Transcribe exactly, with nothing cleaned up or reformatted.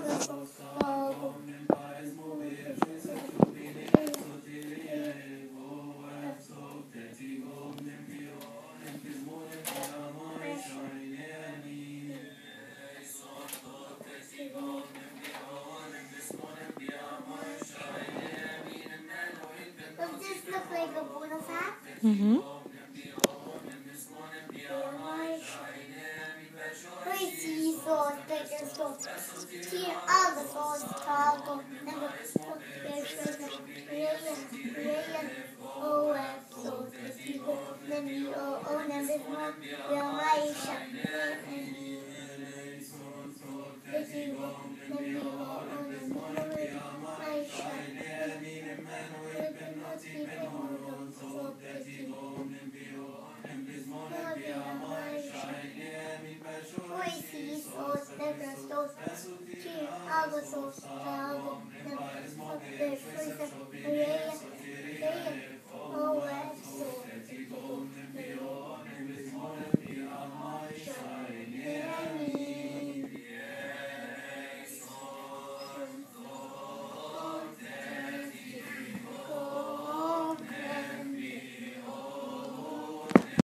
Does this look like a bonus hat? Mm-hmm. Crazy sauce, thicker sauce. Here are the sauce, taco, never cook their sugar. Korean, oh, F, so tasty. Then you own and this one, we are my shop. Then you own and my shop. Crazy sauce, thicker sauce. Here are the sauce, taco, never cook their sugar.